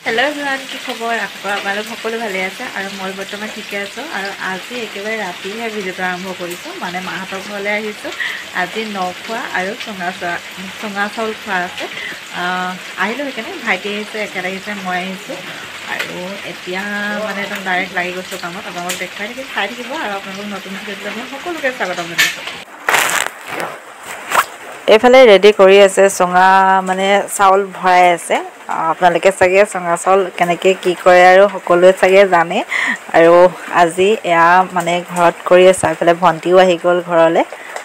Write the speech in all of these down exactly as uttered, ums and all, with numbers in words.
Hello' everyone, কি খবৰ? আশা কৰোঁ আপোনালোক সকলো ভালে আছে আৰু মই বৰ্তমান ঠিকে আছোঁ। আৰু আজি একেবাৰে ৰাতিহে ভিডিঅ'টো আৰম্ভ কৰিছোঁ, মানে মাহঁতৰ ঘৰলৈ আহিছোঁ। আজি নখোৱা আৰু চুঙা চোৱা চুঙা চাউল খোৱা আছে। আহিলোঁ সেইকাৰণে ভাইটি আহিছে, একেলগে আহিছে, মই আহিছোঁ আৰু এতিয়া মানে একদম ডাইৰেক্ট লাগি গৈছোঁ কামত। আপোনালোকক দেখুৱাই থাকিম, চাই থাকিব আৰু আপোনালোকক নতুন ভিডিঅ'টোলৈ মই সকলোকে স্বাগতম জনাইছোঁ। এইফালে ৰেডি কৰি আছে, চুঙা মানে চাউল ভৰাই আছে। আপোনালোকে চাগে চুঙা চাউল কেনেকৈ কি কৰে আৰু সকলোৱে চাগে জানে। আৰু আজি এয়া মানে ঘৰত কৰি আছে। এইফালে ভণ্টিও আহি গ'ল ঘৰলৈ।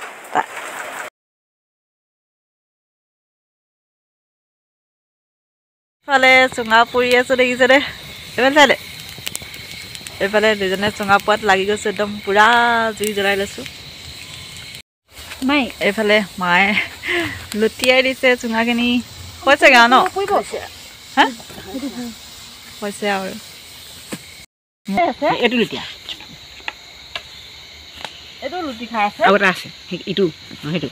এইফালে চুঙা পুৰি আছোঁ, দেখিছেনে? এইফালে চাইলে এইফালে দুজনে চুঙা পোৱাত লাগি গৈছোঁ, একদম পূৰা জুই জ্বলাই লৈছোঁ। মাই এইফালে মায়ে লুটিয়াই দিছে চুঙাখিনি। হৈছেগৈ আৰু ন? হা হৈছে আৰু এইটো লুটিয়া এইটো লুটি খাই আছে আৰু এটা আছে ইটো সেইটো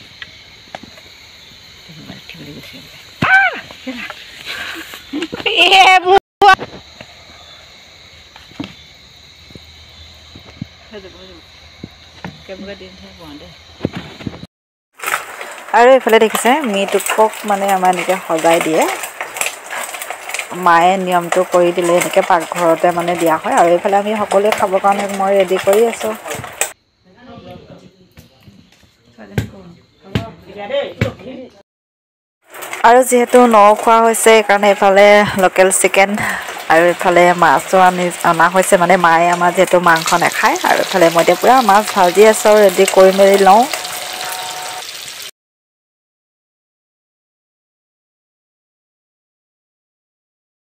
আৰু এইফালে দেখিছে মিটুকক মানে আমাৰ এনেকৈ সজাই দিয়ে। মায়ে নিয়মটো কৰি দিলে, এনেকৈ পাকঘৰতে মানে দিয়া হয়। আৰু এইফালে আমি সকলোৱে খাবৰ কাৰণে মই ৰেডি কৰি আছোঁ। আৰু যিহেতু ন খোৱা হৈছে, সেইকাৰণে এইফালে লোকেল চিকেন আৰু এইফালে মাছো আনি অনা হৈছে। মানে মায়ে আমাৰ যিহেতু মাংস নাখায়। আৰু এইফালে মই এতিয়া পূৰা মাছ ভাজি আছোঁ আৰু ৰেডি কৰি মেলি লওঁ।